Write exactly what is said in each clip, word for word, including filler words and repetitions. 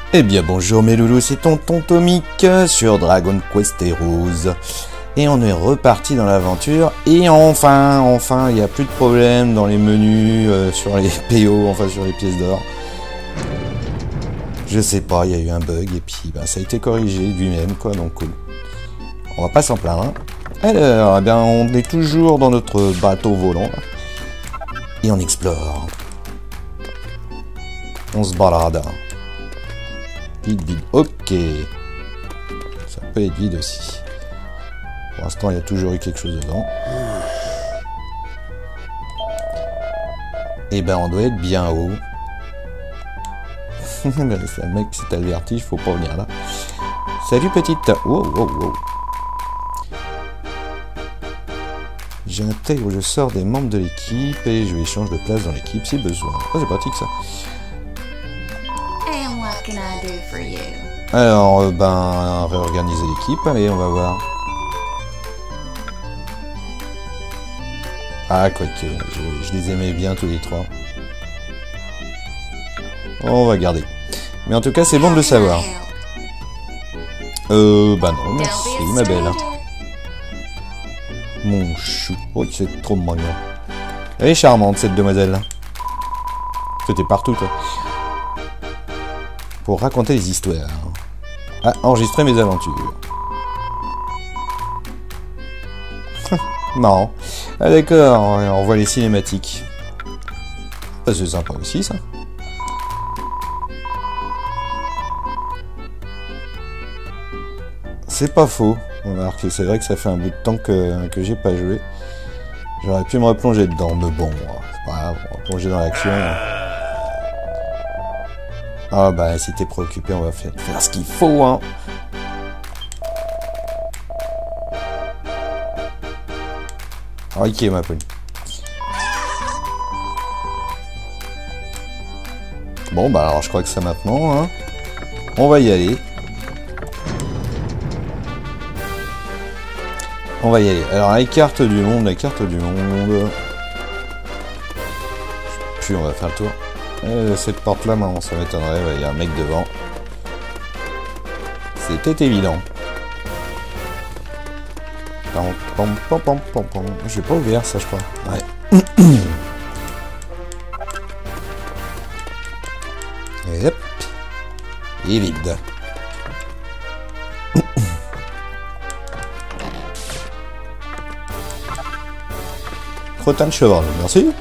Eh bien bonjour mes loulous, c'est Tonton Tomic sur Dragon Quest Heroes. Et on est reparti dans l'aventure. Et enfin, enfin, il n'y a plus de problème dans les menus, euh, sur les P O, enfin sur les pièces d'or. Je sais pas, il y a eu un bug et puis ben, ça a été corrigé lui-même, quoi, donc cool. On va pas s'en plaindre. Hein. Alors, eh bien, on est toujours dans notre bateau volant. Là. Et on explore. On se balade. Vide, vide. Ok. Ça peut être vide aussi. Pour l'instant, il y a toujours eu quelque chose dedans. Et ben, on doit être bien haut. C'est un mec, si t'as le vertige, faut pas venir là. Salut petite. Wow, wow, wow. J'intègre ou je sors des membres de l'équipe et je échange de place dans l'équipe si besoin. Ah, c'est pratique ça. Alors, euh, ben, réorganiser l'équipe. Allez, on va voir. Ah, quoique, je, je les aimais bien tous les trois. On va garder. Mais en tout cas, c'est bon de le savoir. Euh, bah non, merci, ma belle. Mon chou. Oh, c'est trop mignon. Elle est charmante, cette demoiselle. C'était partout, toi. Pour raconter les histoires. Ah, enregistrer mes aventures. Marrant. Ah d'accord, on voit les cinématiques. Ah, c'est sympa aussi, ça. C'est pas faux. Alors que c'est vrai que ça fait un bout de temps que, que j'ai pas joué. J'aurais pu me replonger dedans, mais bon, c'est pas grave, on va plonger dans l'action. Ah bah si t'es préoccupé, on va faire, faire ce qu'il faut, hein. Ok ma poule. Bon bah alors je crois que c'est maintenant, hein. On va y aller. On va y aller. Alors la carte du monde, la carte du monde. Puis on va faire le tour. Euh, cette porte là, non, ça m'étonnerait, il y a un mec devant. C'était évident. Je vais pas ouvert ça je crois. Ouais. Et hop. Et vide. Crottin de cheval, merci.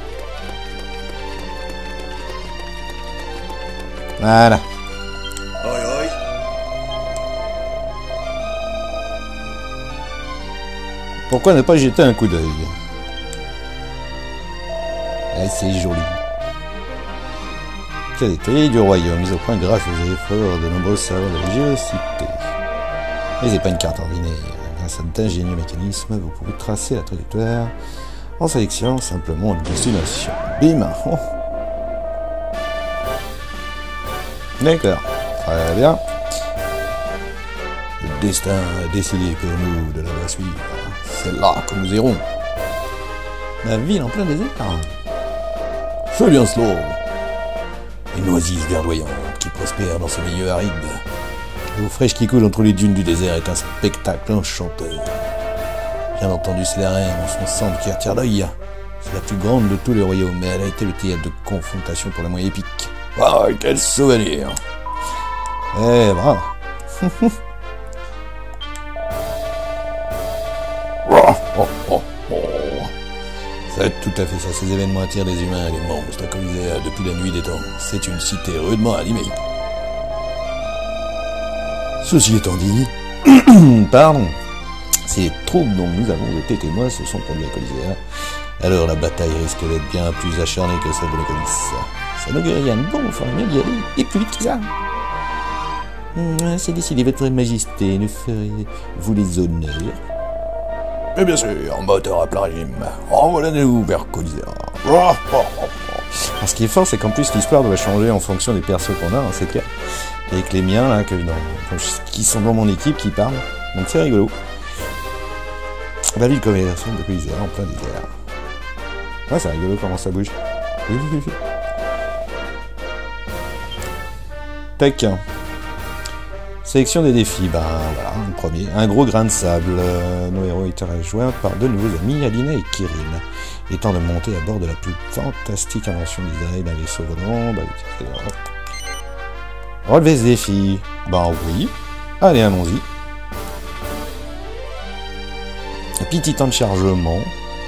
Voilà. Oi, oi. Pourquoi ne pas jeter un coup d'œil? Ah, c'est joli. Qualité du royaume, mise au point grâce aux efforts de nombreux savants de la géocité. Mais c'est pas une carte ordinaire. Grâce à d'ingénieux mécanismes, vous pouvez tracer la trajectoire en sélectionnant simplement une destination. Bim. Oh. D'accord, très bien. Le destin a décidé pour nous de la voie suivre. C'est là que nous irons. La ville en plein désert. C'est bien slow. Une oasis verdoyante qui prospère dans ce milieu aride. L'eau fraîche qui coule entre les dunes du désert est un spectacle enchanteur. Bien entendu, c'est la reine en son centre qui attire l'œil. C'est la plus grande de tous les royaumes, mais elle a été le théâtre de confrontation pour la moins épique. Waouh, quel souvenir! Eh, bravo! oh, oh, oh, oh. C'est tout à fait ça, ces événements attirent des humains et des monstres comme ils depuis la nuit des temps. C'est une cité rudement animée. Ceci étant dit, pardon, si les troubles dont nous avons été témoins se sont produits à Colisée, alors la bataille risque d'être bien plus acharnée que celle de la Colis. Ça n'augure rien de bon, il faudrait mieux y aller, et plus vite que ça. Mmh, c'est décidé, votre majesté, ne ferez-vous les honneurs? Mais bien sûr, en moteur à plein régime. Envolez-nous vers Colisée. Oh, oh, oh, oh. Alors, ce qui est fort, c'est qu'en plus, l'histoire doit changer en fonction des persos qu'on a, hein, c'est clair. Avec les miens, là, que dans, qui sont dans mon équipe, qui parlent. Donc c'est rigolo. La ville commerciale de Colisée, en plein désert. Ouais, c'est rigolo comment ça bouge. Tac. Sélection des défis, ben voilà, un premier. Un gros grain de sable. Euh, nos héros étaient rejoints par de nouveaux amis, Alina et Kirin. Étant de monter à bord de la plus fantastique invention design, un vaisseau volant, bah, et cetera. Relever ce défi. Ben oui. Allez, allons-y. Petit temps de chargement.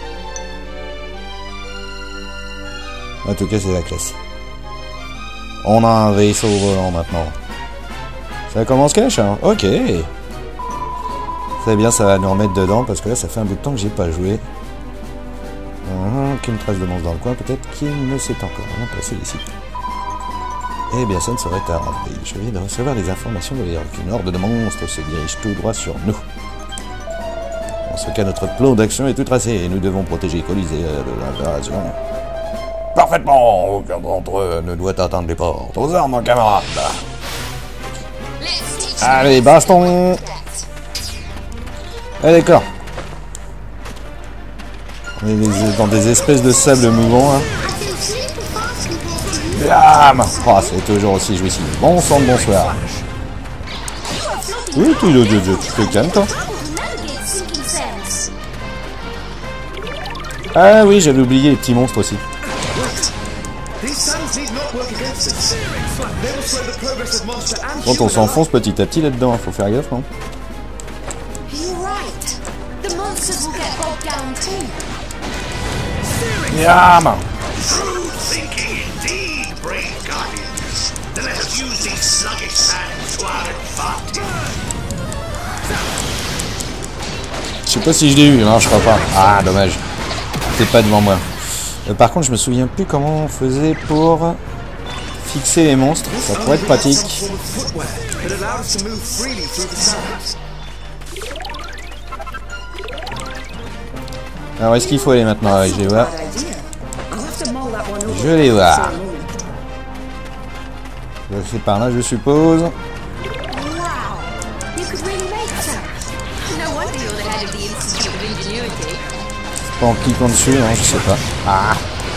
En tout cas, c'est la classe. On a un vaisseau volant maintenant. Ça commence cash, hein. Ok. C'est bien, ça va nous remettre dedans parce que là, ça fait un bout de temps que j'ai pas joué. Hum, qu'une trace de monstre dans le coin, peut-être qu'il ne s'est encore rien passé ici. Eh bien, ça ne serait tardé. Je viens de recevoir des informations de l'air qu'une horde de monstres se dirige tout droit sur nous. En ce cas, notre plan d'action est tout tracé et nous devons protéger Colisée de l'invasion. Parfaitement. Aucun d'entre eux ne doit atteindre les portes. Aux armes, mon camarade. Allez, baston. Ah, d'accord. On est dans des espèces de sable mouvant, hein. Blam. Oh, c'est toujours aussi jouissif. Bon sang de bonsoir. Oui, tu, tu, tu, tu te calmes, toi. Ah oui, j'avais oublié les petits monstres aussi. Quand on s'enfonce petit à petit là-dedans, faut faire gaffe, non? Yam! Je sais pas si je l'ai eu, non, je crois pas. Ah, dommage. C'est pas devant moi. Euh, par contre, je me souviens plus comment on faisait pour fixer les monstres. Ça pourrait être pratique. Alors, est-ce qu'il faut aller maintenant? Ouais, je vais voir. Je vais voir. C'est par là, je suppose. Pas en cliquant dessus, hein, je sais pas. Ah.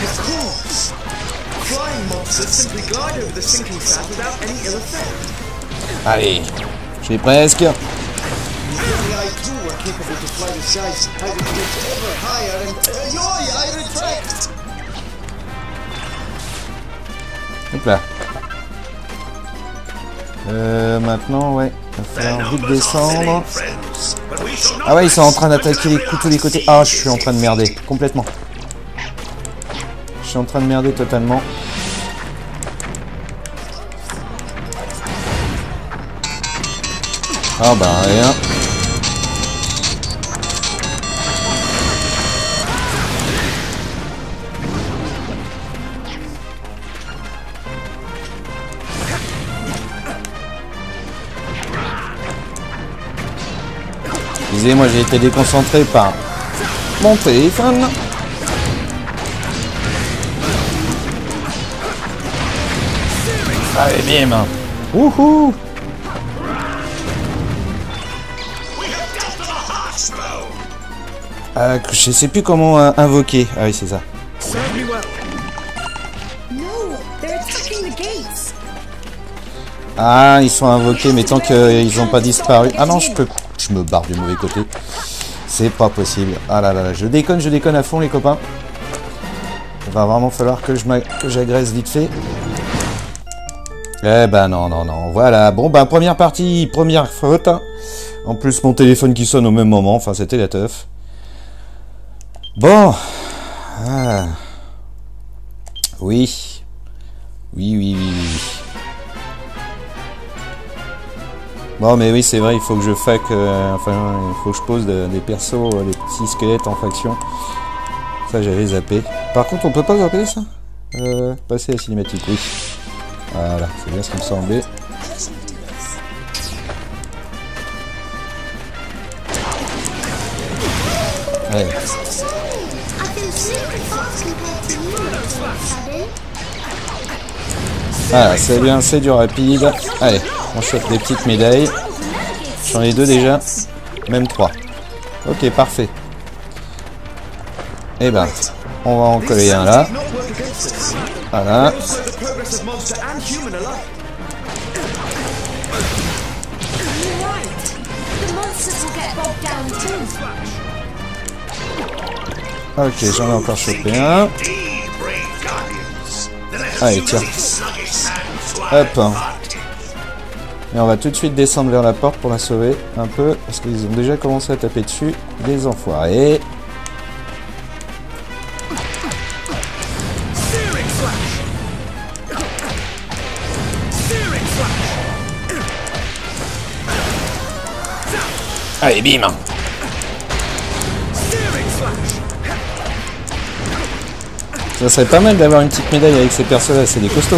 Allez, j'ai presque. Hop là. Euh, maintenant, ouais, il va falloir vite descendre. Ah ouais, ils sont en train d'attaquer les coups tous les côtés. Ah, je suis en train de merder, complètement. Je suis en train de merder totalement. Ah bah rien. Excusez-moi, j'ai été déconcentré par mon téléphone. Allez, bim. Wouhou. Euh, je sais plus comment euh, invoquer. Ah oui, c'est ça. Ah, ils sont invoqués, mais tant qu'ils n'ont pas disparu... Ah non, je peux... Je me barre du mauvais côté. C'est pas possible. Ah là là là, je déconne, je déconne à fond, les copains. Il va vraiment falloir que je que j'agresse vite fait. Eh ben non, non, non. Voilà. Bon, ben première partie, première faute. En plus, mon téléphone qui sonne au même moment. Enfin, c'était la teuf. Bon. Ah. Oui. Oui, oui, oui, oui. Bon, mais oui, c'est vrai, il faut que je fac... Euh, enfin, il faut que je pose de, des persos, euh, des petits squelettes en faction. Ça, j'avais zappé. Par contre, on peut pas zapper ça euh, Passer à la cinématique, oui. Voilà, c'est bien ce qui me semblait. Allez. Voilà, c'est bien, c'est du rapide. Allez, on chope des petites médailles. J'en ai deux déjà. Même trois. Ok, parfait. Et ben, on va en coller un là. Voilà. Ok, j'en ai encore chopé un. Allez, tiens. Hop. Et on va tout de suite descendre vers la porte pour la sauver un peu. Parce qu'ils ont déjà commencé à taper dessus. Des enfoirés. Allez, bim. Ça serait pas mal d'avoir une petite médaille avec ces persos-là, c'est des costauds.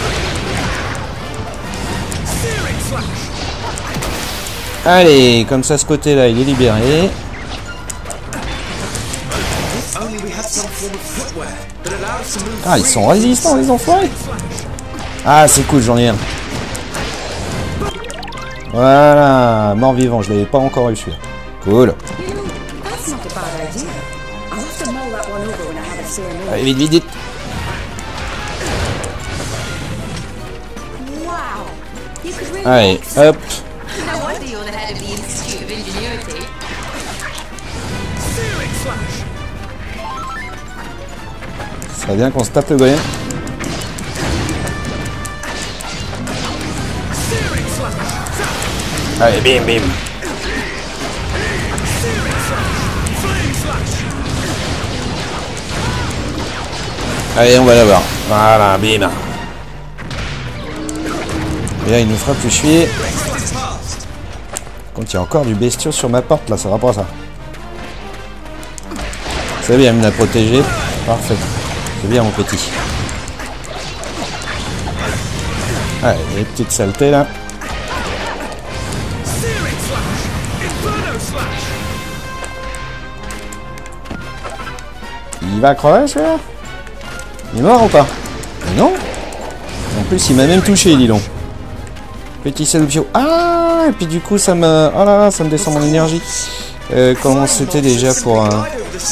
Allez, comme ça, ce côté-là, il est libéré. Ah, ils sont résistants, les enfoirés. Ah, c'est cool, j'en ai un. Voilà, mort-vivant, je l'avais pas encore eu celui-là. Cool. Allez, vite, vite, vite. Allez, hop. Ça serait bien qu'on se tape le golem. Allez, bim, bim. Allez, on va l'avoir. Voilà, bim. Et là, il nous fera plus chier. Quand il y a encore du bestiau sur ma porte, là, ça va pas ça. C'est bien, il me l'a protégé. Parfait. C'est bien, mon petit. Allez, les petites saletés, là. Il va crever, celui-là? Il est mort ou pas? Mais non. En plus, il m'a même touché, dis donc. Petit salopio. Ah, et puis du coup, ça me... Oh là là, ça me descend mon énergie. Euh, comment c'était déjà pour un...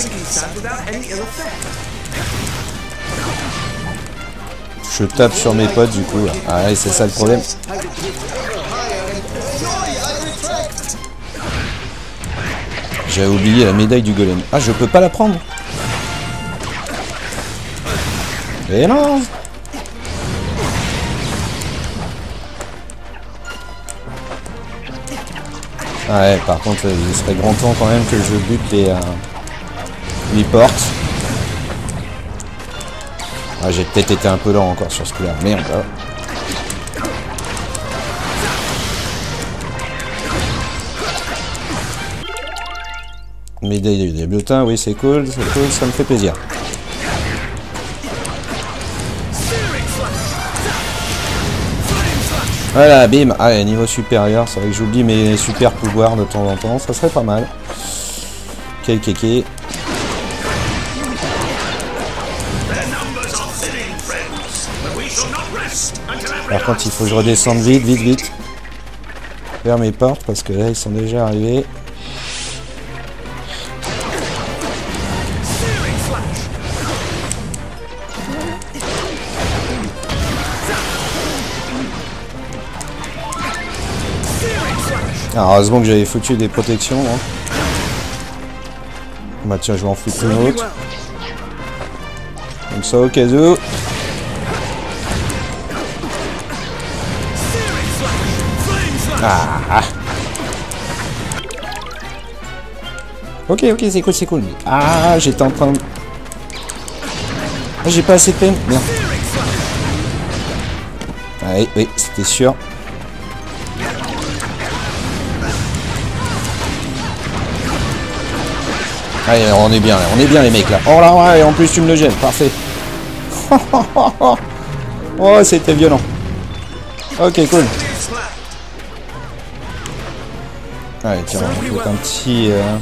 Je tape sur mes potes, du coup. Là. Ah ouais, c'est ça le problème. J'avais oublié la médaille du golem. Ah, je peux pas la prendre. Et non. Ah ouais, par contre, il serait grand temps quand même que je bute les, euh, les portes. Ah, j'ai peut-être été un peu lent encore sur ce coup-là. Merde. Médaille des bulletins, oui, c'est cool, c'est cool, ça me fait plaisir. Voilà, bim. Allez, niveau supérieur, c'est vrai que j'oublie mes super pouvoirs de temps en temps, ça serait pas mal. Quel kéké. Par contre, il faut que je redescende vite, vite, vite. Vers mes portes, parce que là, ils sont déjà arrivés. Alors, heureusement que j'avais foutu des protections. Hein. Bah tiens, je vais en foutre une autre. Comme ça, au cas où. Ah. Ok, ok, c'est cool, c'est cool. Ah, j'étais en train de... Ah, j'ai pas assez de peine. Merde. Ah, oui, oui, c'était sûr. Allez, on est bien, là. On est bien les mecs là. Oh là, ouais, et en plus tu me le gênes, parfait. Oh, c'était violent. Ok, cool. Allez, tiens, on va faire un petit... Euh...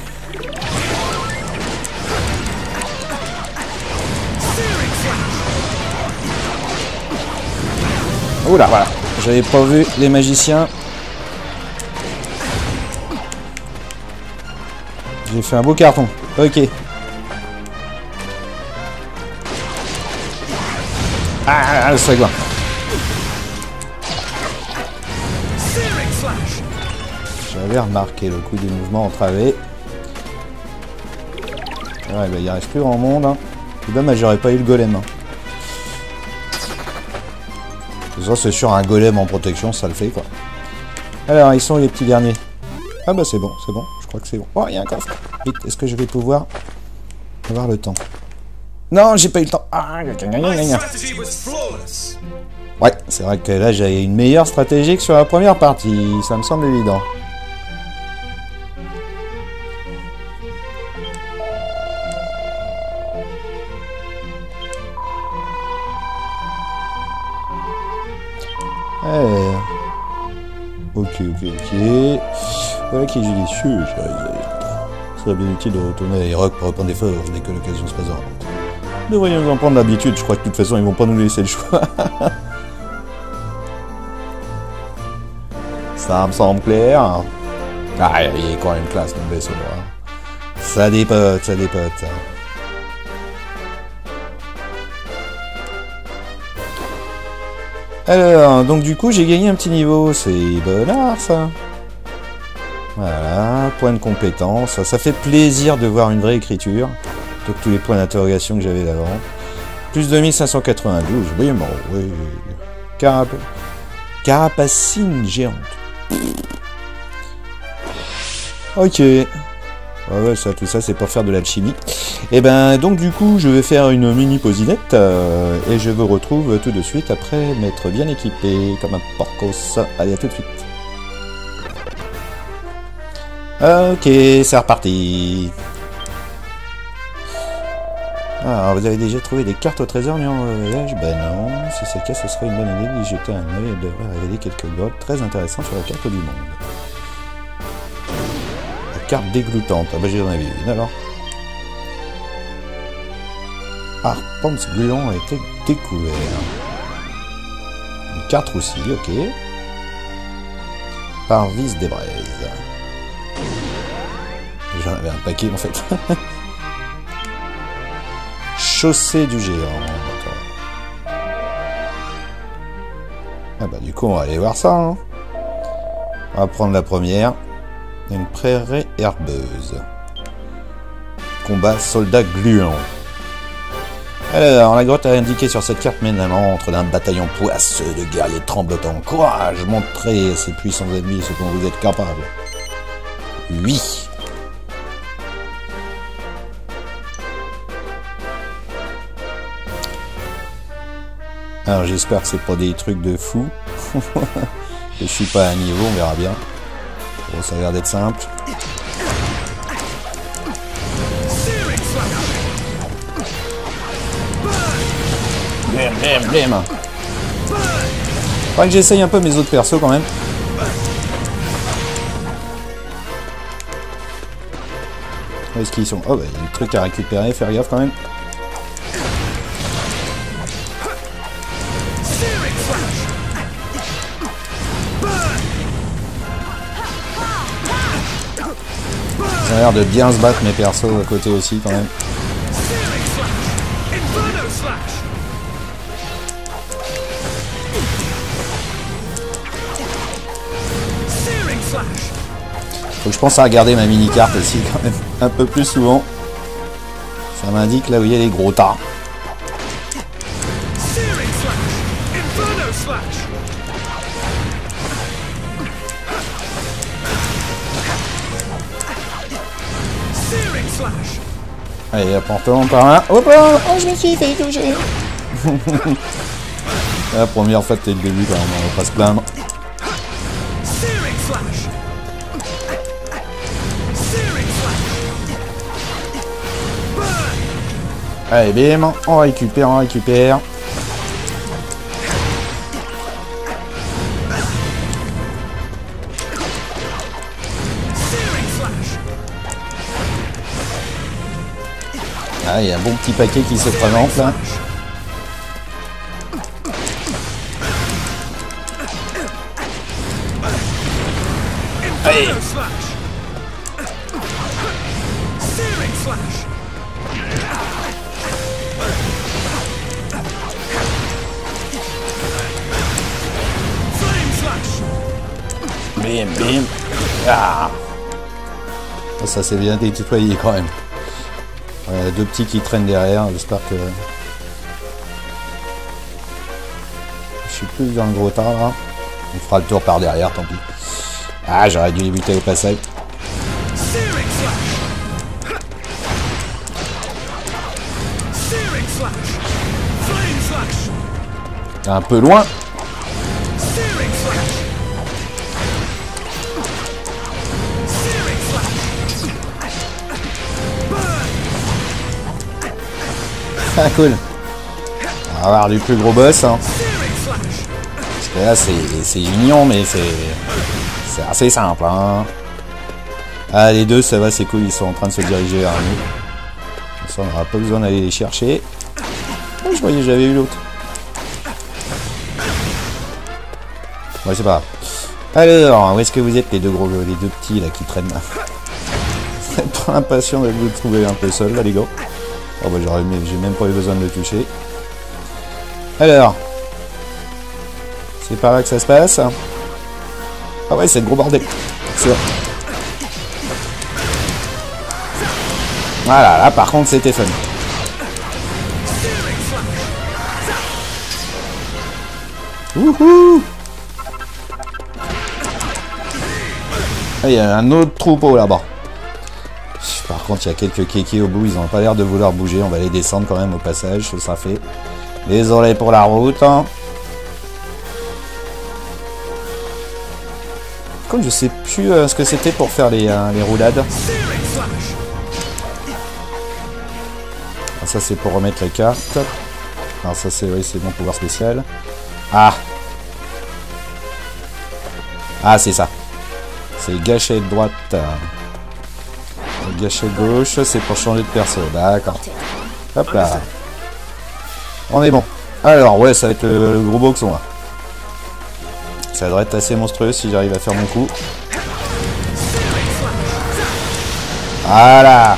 Oula, voilà. J'avais pas vu les magiciens. J'ai fait un beau carton. Ok. Ah, le sagouin. J'avais remarqué le coup du mouvement entravé. Ouais, bah, il reste plus grand monde. Hein. C'est dommage, j'aurais pas eu le golem. Hein. Ça, c'est sur un golem en protection, ça le fait, quoi. Alors, ils sont les petits derniers. Ah bah c'est bon, c'est bon. Je crois que c'est bon. Oh, il y a un coffre. Vite, est-ce que je vais pouvoir avoir le temps? Non, j'ai pas eu le temps. Ah, gna, gna, gna, gna. Ouais, c'est vrai que là, j'ai une meilleure stratégie que sur la première partie. Ça me semble évident. Euh... Ok, ok, ok. Voilà qui est judicieux, ce serait bien utile de retourner à Irak pour reprendre des forces dès que l'occasion se présente. Nous devrions nous en prendre l'habitude, je crois que de toute façon ils vont pas nous laisser le choix. Ça me semble clair. Ah, il est quand même classe mon vaisseau. Ça dépote, ça dépote. Alors, donc du coup, j'ai gagné un petit niveau. C'est bonnard, ça. Voilà, point de compétence. Ça, ça fait plaisir de voir une vraie écriture. Plutôt que tous les points d'interrogation que j'avais d'avant. Plus deux mille cinq cent quatre-vingt-douze. Oui, bon, oui. Carap... Carapacine géante. Ok. Ouais, ouais, ça, tout ça, c'est pour faire de l'alchimie. Et ben, donc du coup, je vais faire une mini pausinette euh, et je vous retrouve tout de suite après m'être bien équipé comme un porcos. Allez, à tout de suite. Ok, c'est reparti. Alors, vous avez déjà trouvé des cartes au trésor mis en voyage? Ben non. Si c'est le cas, ce serait une bonne idée d'y jeter un œil. Elle devrait révéler quelques grottes très intéressantes sur la carte du monde. Carte dégloutante. Ah bah j'en avais une alors. Arpence gluant a été découvert. Une carte aussi, ok. Parvis des braises. J'en avais un paquet en fait. Chaussée du géant. Ah bah du coup on va aller voir ça. Hein. On va prendre la première. Une prairie herbeuse. Combat soldat gluant. Alors, la grotte indiquée sur cette carte mène à l'entre d'un bataillon poisseux de guerriers tremblotants. Courage, montrez à ces puissants ennemis ce dont vous êtes capable. Oui. Alors, j'espère que c'est pas des trucs de fou. Je suis pas à un niveau, on verra bien. Bon, ça a l'air d'être simple. Blam, blam, blam. Faudrait que j'essaye un peu mes autres persos quand même. Où est-ce qu'ils sont? Oh, bah, il y a des trucs à récupérer, faire gaffe quand même. Ça a l'air de bien se battre mes persos à côté aussi quand même. Faut que je pense à regarder ma mini-carte aussi quand même un peu plus souvent. Ça m'indique là où il y a les gros tas. Allez, apportons par là. Hop là, oh, je me suis fait toucher. La première fois, c'était le début quand même, on va pas se plaindre. Allez, bim, on récupère, on récupère. Ah, il y a un bon petit paquet qui se présente là. Allez. Bim, bim. Ah, ça s'est bien nettoyé quand même. Ouais, deux petits qui traînent derrière, j'espère que... Je suis plus dans le gros tas là. On fera le tour par derrière, tant pis. Ah, j'aurais dû les buter au passage. Un peu loin. Ah, cool. On va avoir du plus gros boss. Hein. Parce que là, c'est mignon, mais c'est assez simple. Hein. Ah, les deux, ça va, c'est cool. Ils sont en train de se diriger vers nous. Ça, on n'aura pas besoin d'aller les chercher. Oh, je voyais, j'avais eu l'autre. Ouais, c'est pas grave. Alors, où est-ce que vous êtes, les deux gros, les deux petits là qui traînent là? Vous êtes pas impatient de vous trouver un peu seul là, les gars. Oh bah j'ai même pas eu besoin de le toucher. Alors, c'est par là que ça se passe. Ah ouais, c'est le gros bordel. Sûr. Voilà, là par contre c'était fun. Wouhou! Ah, il y a un autre troupeau là-bas. Par contre, il y a quelques kékés au bout, ils n'ont pas l'air de vouloir bouger. On va les descendre quand même au passage, ça sera fait. Désolé pour la route. Hein. Comme je sais plus euh, ce que c'était pour faire les, euh, les roulades. Ah, ça c'est pour remettre la carte. Alors ça c'est oui, c'est bon, pouvoir spécial. Ah. Ah, c'est ça. C'est gâchette droite. Gâchette gauche, c'est pour changer de perso. D'accord. Hop là. On est bon. Alors, ouais, ça va être le, le gros boxon là. Ça devrait être assez monstrueux si j'arrive à faire mon coup. Voilà.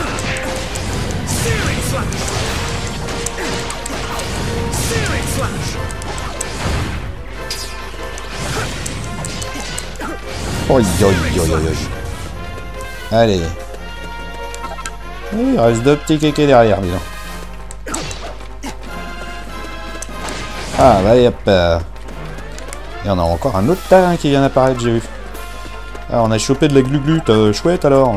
Oi, oi, oi, oi, oi. Allez. Il reste deux petits kékés derrière, dis donc. Ah, bah, yep. Et on a encore un autre tas qui vient d'apparaître, j'ai vu. Ah, on a chopé de la gluglute, euh, chouette alors.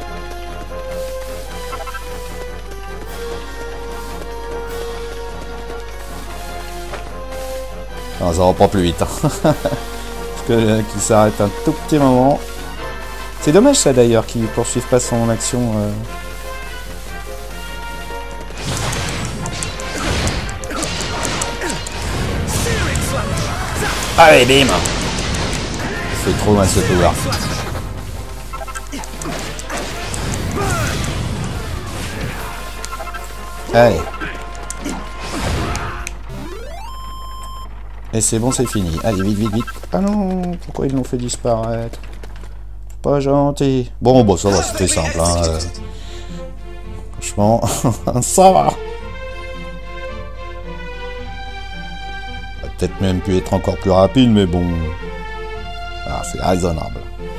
Non, ça reprend plus vite. Hein. Parce que euh, qu'il s'arrête un tout petit moment. C'est dommage ça d'ailleurs qu'il poursuive pas son action. Euh... Allez, bim! C'est trop mal ce pouvoir. Allez. Et c'est bon, c'est fini. Allez, vite, vite, vite. Ah non, pourquoi ils l'ont fait disparaître? Pas gentil. Bon, bon, ça va, c'était simple. Hein. Euh... Franchement, ça va. Peut-être même pu être encore plus rapide, mais bon. Ah, c'est raisonnable.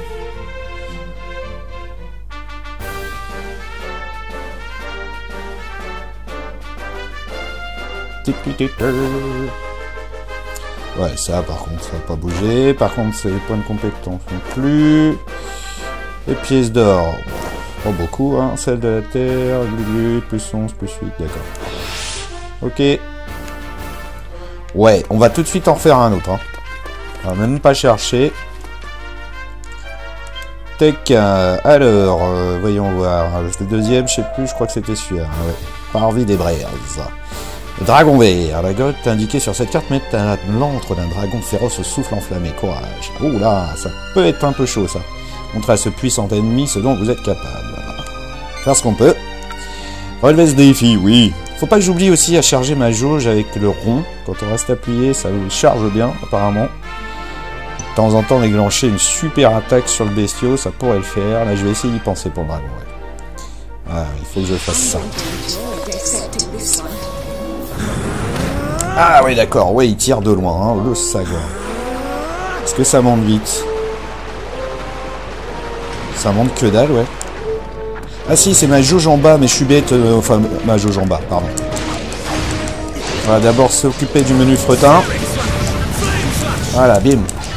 Ouais, ça par contre, ça va pas bouger. Par contre, c'est les points de compétence non plus. Les pièces d'or. Pas beaucoup, hein. Celle de la terre, gluglute, plus onze, plus huit, d'accord. Ok. Ouais, on va tout de suite en refaire un autre. Hein. On va même pas chercher. Tac, euh, alors, euh, voyons voir. Le deuxième, je sais plus, je crois que c'était celui-là. Ouais. Parvis des braises. Le dragon vert. La grotte indiquée sur cette carte met à l'antre d'un dragon féroce au souffle enflammé. Courage. Ouh là, ça peut être un peu chaud, ça. Montrez à ce puissant ennemi ce dont vous êtes capable. Faire ce qu'on peut. Relevez ce défi, oui. Faut pas que j'oublie aussi à charger ma jauge avec le rond. Quand on reste appuyé, ça charge bien, apparemment. De temps en temps, déclencher une super attaque sur le bestiau, ça pourrait le faire. Là, je vais essayer d'y penser pour le dragon. Ouais. Ah, il faut que je fasse ça. Ah oui, d'accord. Oui, il tire de loin, hein, le sagot. Est-ce que ça monte vite? Ça monte que dalle, ouais. Ah si, c'est ma jauge en bas, mais je suis bête. Euh, enfin, ma jauge en bas, pardon. On va d'abord s'occuper du menu fretin. Voilà, bim.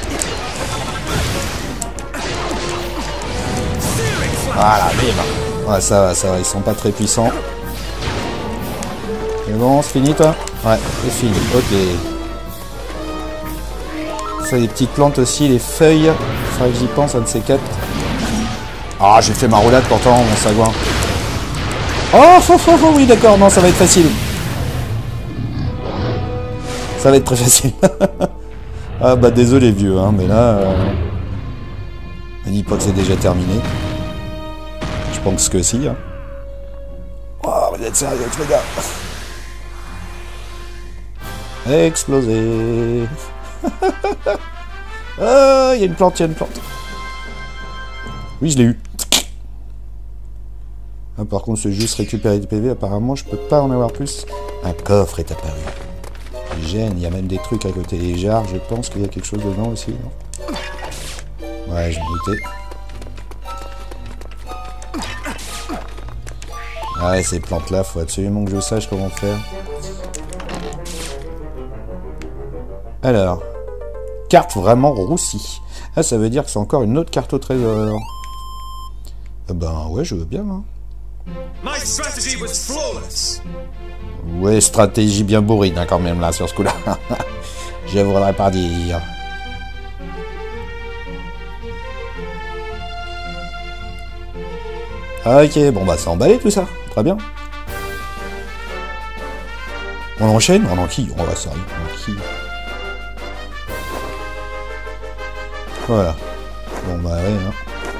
Voilà, bim. Ouais, ça va, ça va, ils sont pas très puissants. C'est bon, c'est fini, toi? Ouais, c'est fini, ok. Ça, les petites plantes aussi, les feuilles. Faudrait que j'y pense, un de ces quatre. Ah, j'ai fait ma roulade pourtant, mon sagouin. Oh, oh, oh, oh, oui, d'accord, non, ça va être facile. Ça va être très facile. Ah, bah, désolé, vieux, hein, mais là... Euh... Ne dis pas que c'est déjà terminé. Je pense que si, hein. Oh, vous êtes sérieux, les gars. Explosé. Ah, il y a une plante, il y a une plante. Oui, je l'ai eu. Ah, par contre, c'est juste récupérer du P V. Apparemment, je peux pas en avoir plus. Un coffre est apparu. Gêne, il y a même des trucs à côté des jarres. Je pense qu'il y a quelque chose dedans aussi. Non? Ouais, je me doutais. Ah ouais, ces plantes-là, faut absolument que je sache comment faire. Alors, carte vraiment roussie. Ah, ça veut dire que c'est encore une autre carte au trésor. Eh ben, ouais, je veux bien, hein. Ouais, stratégie bien bourrine, hein, quand même, là, sur ce coup-là. Je voudrais pas dire. Ok, bon, bah, c'est emballé, tout ça. Très bien. On enchaîne? On enquille. On va sérieux. On enquille. Voilà. Bon, bah, ouais, hein.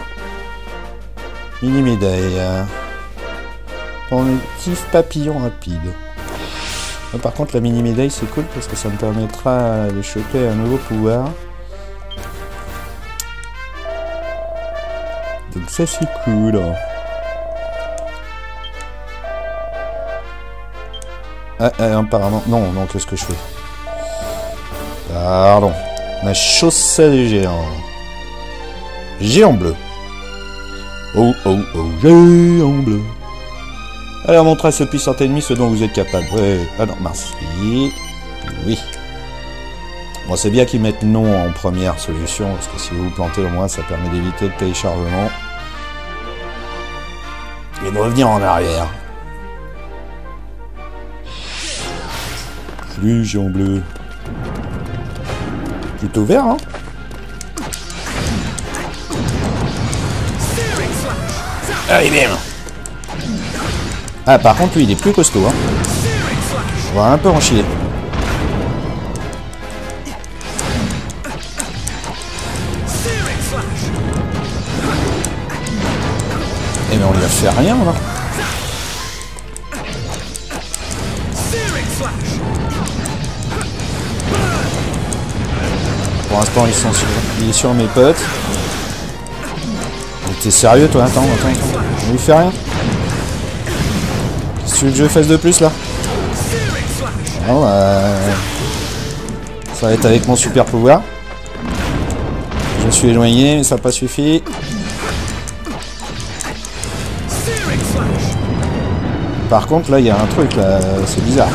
Mini médaille. Pendentif papillon rapide. Ah, par contre, la mini médaille, c'est cool parce que ça me permettra de choper un nouveau pouvoir. Donc, ça, c'est cool. Ah, ah, apparemment. Non, non, qu'est-ce que je fais? Pardon. Ma chaussette de géant. Géant bleu. Oh, oh, oh, géant bleu. Alors, montrez à ce puissant ennemi ce dont vous êtes capable. Ouais. Ah non, mince. Oui. Oui. Bon, c'est bien qu'ils mettent non en première solution, parce que si vous vous plantez, au moins, ça permet d'éviter le téléchargement. Et de revenir en arrière. Salut, géant bleu. Plutôt vert, hein? Allez, bim! Ah, par contre, lui, il est plus costaud, hein. On va un peu en chier. Eh mais on lui a fait rien, là. Pour l'instant, ils sont sur... il est sur mes potes. T'es sérieux, toi? Attends, attends, attends. On lui fait rien? Qu'est-ce que tu veux que je fasse de plus, là? Bon, euh... ça va être avec mon super pouvoir. Je me suis éloigné, mais ça n'a pas suffi. Par contre, là, il y a un truc, là. C'est bizarre.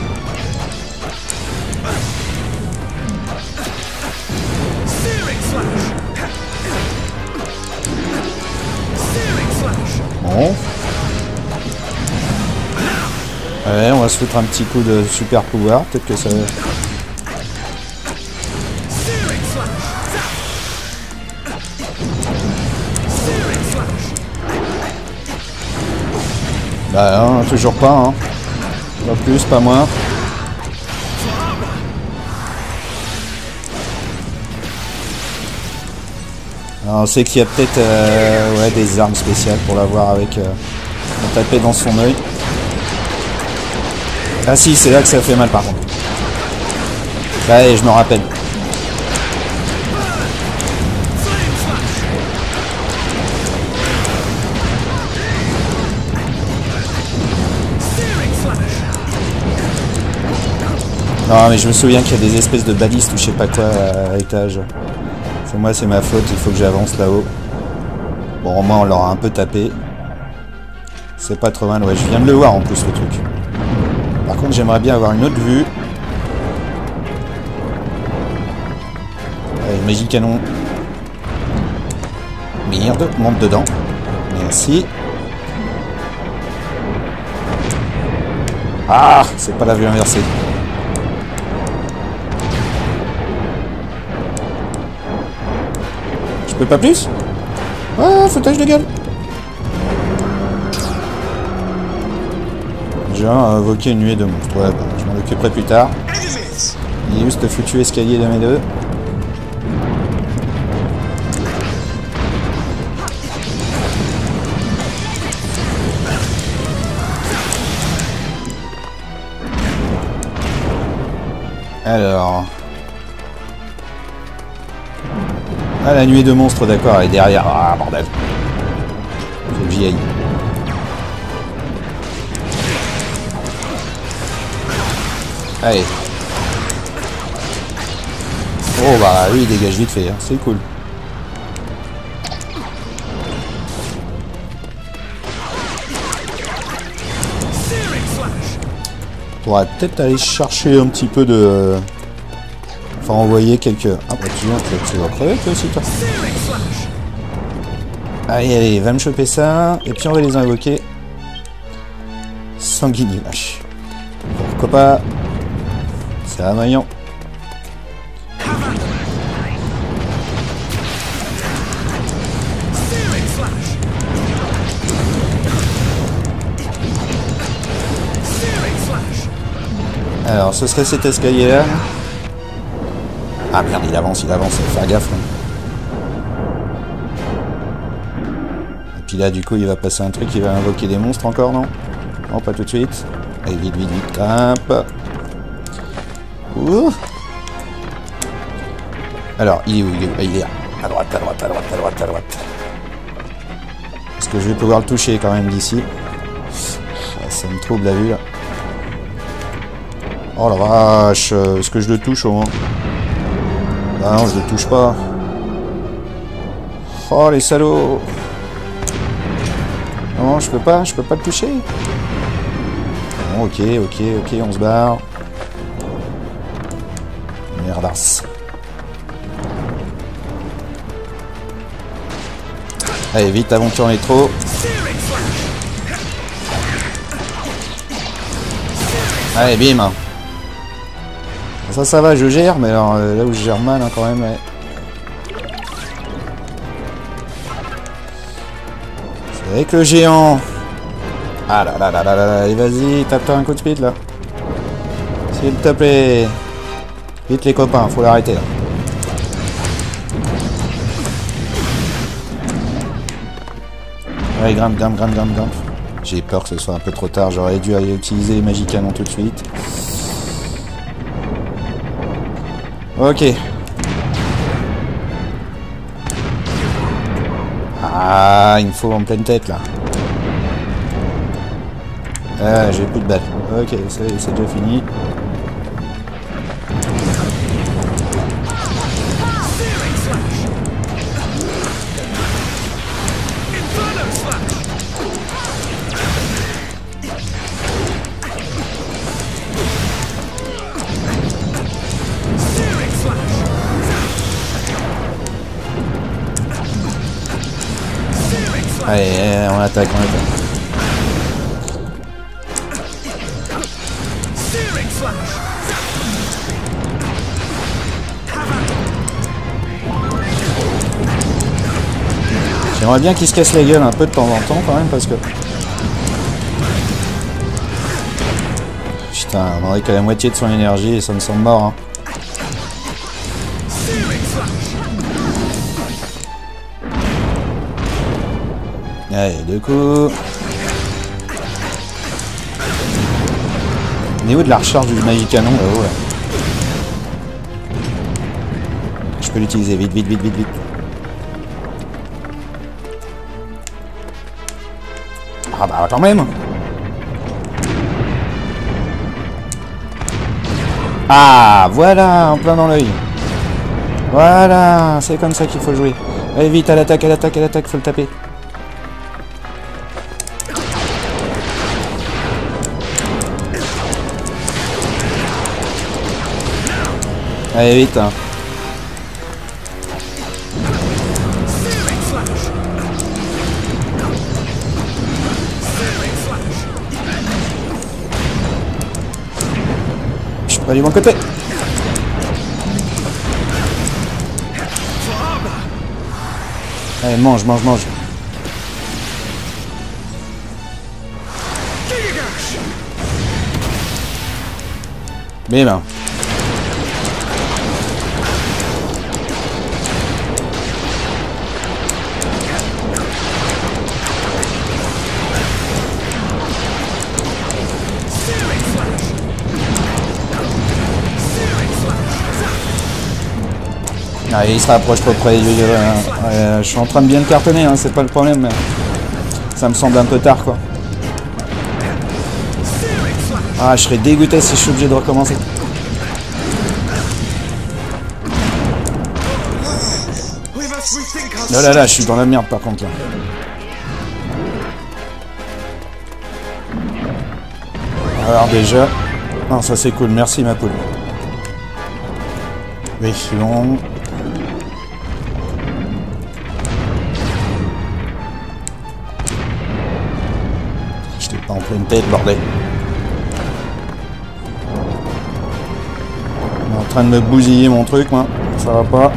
Bon. Ouais, on va se foutre un petit coup de super pouvoir. Peut-être que ça... Bah hein, toujours pas, hein. Pas plus, pas moins. Alors, on sait qu'il y a peut-être euh, ouais, des armes spéciales pour l'avoir avec... Euh, on taper dans son œil. Ah si, c'est là que ça fait mal par contre. Ouais, je me rappelle. Non mais je me souviens qu'il y a des espèces de balistes ou je sais pas quoi à étage. C'est moi, c'est ma faute, il faut que j'avance là-haut. Bon, au moins on l'aura un peu tapé. C'est pas trop mal, ouais, je viens de le voir en plus le truc. Par contre, j'aimerais bien avoir une autre vue. Allez, magie canon. Merde, monte dedans. Merci. Ah, c'est pas la vue inversée. Je peux pas plus? Ah, foutage de gueule. J'ai invoqué une nuée de monstres. Ouais, bah, je m'en occuperai plus tard. Il est où ce foutu escalier de mes deux? Alors... Ah, la nuée de monstres, d'accord, elle est derrière. Ah, bordel. Faut que j'y aille. Allez. Oh, bah oui, il dégage vite fait, hein. C'est cool. On pourra peut-être aller chercher un petit peu de... Enfin, envoyer quelques... Ah, bah tu viens, tu vas crever toi aussi, toi. Allez, allez, va me choper ça. Et puis on va les invoquer. Sanguinimash. Pourquoi pas? C'est amaillant. Alors, ce serait cet escalier-là. Ah merde, il avance, il avance, faut faire gaffe. Hein. Et puis là, du coup, il va passer un truc, il va invoquer des monstres encore, non? Non, pas tout de suite. Allez, vite, vite, vite, grimpe. Ouh. Alors, il est où? Il est où? Ah, il est là. À droite, à droite, à droite, à droite, à droite. Est-ce que je vais pouvoir le toucher quand même d'ici? Ça me trouble la vue là. Oh la vache, est-ce que je le touche au moins? Ah non, je le touche pas. Oh les salauds. Non, je peux pas, je peux pas le toucher. Bon, ok, ok, ok, on se barre. Merdasse. Allez, vite, avant de tourner trop. Allez, bim. Ça, ça va, je gère, mais alors euh, là où je gère mal, hein, quand même, ouais. C'est avec le géant. Ah là là là là là, allez, vas-y, tape-toi un coup de speed, là. S'il te plaît. Vite, les copains, faut l'arrêter, là. Allez, grimpe, grimpe, grimpe, grimpe, grimpe. J'ai peur que ce soit un peu trop tard, j'aurais dû aller utiliser les magies canons tout de suite. Ok. Ah, il me faut en pleine tête, là. Ah, j'ai plus de balles. Ok, c'est déjà fini. Allez, on attaque, on attaque. J'aimerais bien qu'il se casse la gueule un peu de temps en temps quand même parce que... Putain, on aurait qu'à la moitié de son énergie et ça me semble mort. Hein. Allez, deux coups. Au niveau de la recharge du Magicanon, là-haut, là. Je peux l'utiliser vite, vite, vite, vite, vite. Ah bah quand même. Ah, voilà, en plein dans l'œil. Voilà, c'est comme ça qu'il faut jouer. Allez vite, à l'attaque, à l'attaque, à l'attaque, faut le taper. Allez, vite. Hein. Je suis pas du bon côté. Allez, mange, mange, mange. Mais ben. Ah, il se rapproche trop près. Je, je, euh, je suis en train de bien le cartonner, hein, c'est pas le problème. Mais ça me semble un peu tard, quoi. Ah, je serais dégoûté si je suis obligé de recommencer. Là là là, je suis dans la merde par contre là. Alors déjà... Non, ça c'est cool, merci ma poule. Échelon. J'étais pas en pleine tête, bordel. On est en train de me bousiller mon truc, moi. Ça va pas.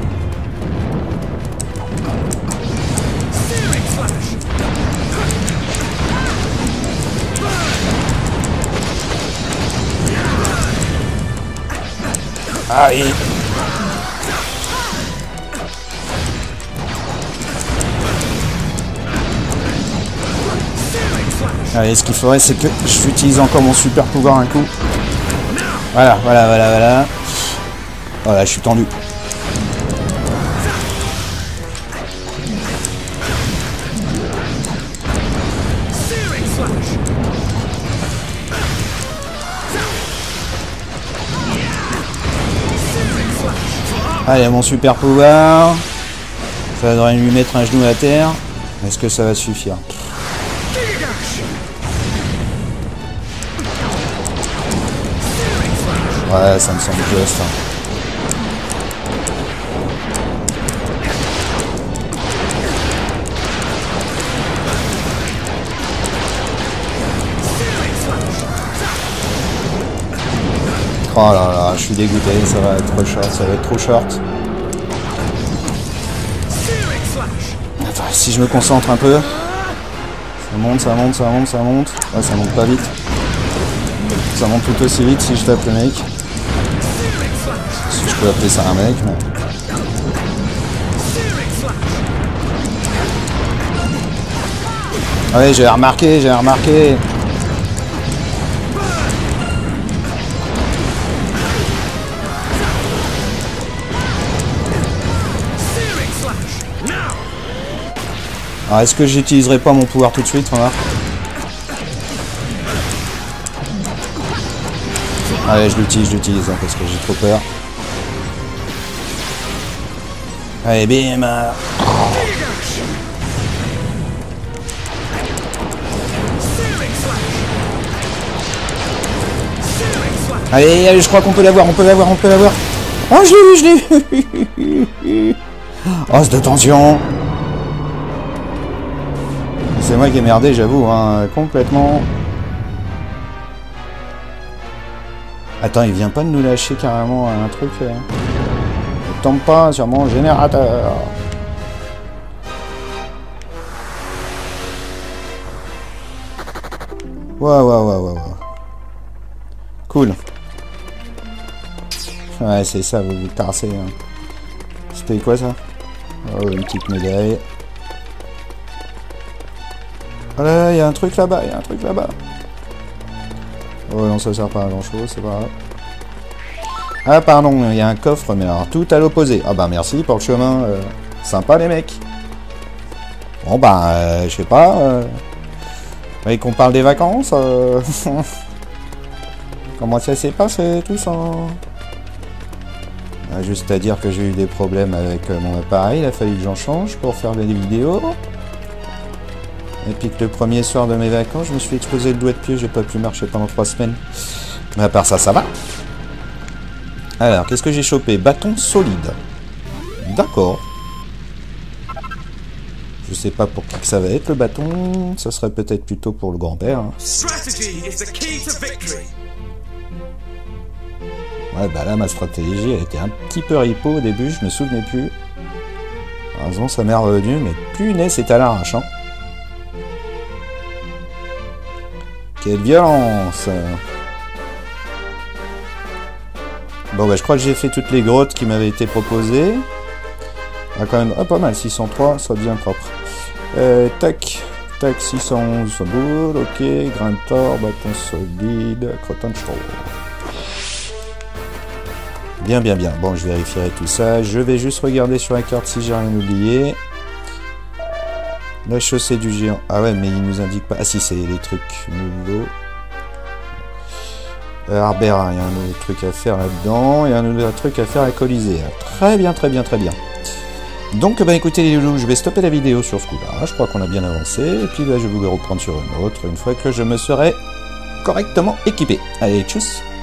Aïe. Allez, ce qu'il faudrait, c'est que j'utilise encore mon super pouvoir un coup. Voilà, voilà, voilà, voilà. Voilà, je suis tendu. Allez, mon super pouvoir. Ça devrait lui mettre un genou à terre. Est-ce que ça va suffire? Ouais, ça me semble juste. Hein. Oh là là, je suis dégoûté, ça va être trop short, ça va être trop short. Attends, si je me concentre un peu. Ça monte, ça monte, ça monte, ça monte. Ouais, ça monte pas vite. Ça monte tout aussi vite si je tape le mec. Si je peux appeler ça un mec, mais... Ouais, j'ai remarqué, j'ai remarqué. Alors, est-ce que j'utiliserai pas mon pouvoir tout de suite, remarque? Allez, je l'utilise, je l'utilise, hein, parce que j'ai trop peur. Allez, bim. Allez, allez, je crois qu'on peut l'avoir, on peut l'avoir, on peut l'avoir. Oh, je l'ai eu, je l'ai eu. Oh, c'est de tension. C'est moi qui ai merdé, j'avoue, hein, complètement. Attends, il vient pas de nous lâcher carrément un truc. Euh... Il tombe pas sur mon générateur. Waouh, waouh, waouh, waouh. Cool. Ouais, c'est ça, vous vous tarsez. Hein. C'était quoi ça? Oh, une petite médaille. Oh là là, il y a un truc là-bas, il y a un truc là-bas. Oh non, ça sert pas à grand chose, c'est pas grave. Ah pardon, il y a un coffre, mais alors tout à l'opposé. Ah bah merci pour le chemin, euh, sympa les mecs. Bon bah, euh, je sais pas. Euh, vous voyez qu'on parle des vacances euh, comment ça s'est passé tout ça? Ah, juste à dire que j'ai eu des problèmes avec euh, mon appareil, il a fallu que j'en change pour faire des vidéos. Et puis que le premier soir de mes vacances, je me suis explosé le doigt de pied, j'ai pas pu marcher pendant trois semaines. Mais à part ça, ça va. Alors, qu'est-ce que j'ai chopé? Bâton solide. D'accord. Je sais pas pour qui que ça va être le bâton. Ça serait peut-être plutôt pour le grand-père. Hein. Ouais, bah là, ma stratégie a été un petit peu ripo au début, je me souvenais plus. Heureusement, ça m'est revenu, mais punaise, c'est à l'arrache. Hein. Quelle violence! Bon, bah, je crois que j'ai fait toutes les grottes qui m'avaient été proposées. Ah, quand même, ah, pas mal, six cent trois, ça devient propre. Euh, tac, tac, six cent onze, boule, ok, grain de thor, bâton solide, crottin de chevaux. Bien, bien, bien. Bon, je vérifierai tout ça. Je vais juste regarder sur la carte si j'ai rien oublié. La chaussée du géant. Ah ouais, mais il nous indique pas. Ah si, c'est les trucs nouveaux. Euh, Harbera, il y a un autre truc à faire là-dedans. Il y a un autre truc à faire à Colisée. Très bien, très bien, très bien. Donc, bah écoutez les loulous, je vais stopper la vidéo sur ce coup-là. Je crois qu'on a bien avancé. Et puis, bah, je vais vous reprendre sur une autre une fois que je me serai correctement équipé. Allez, tchuss!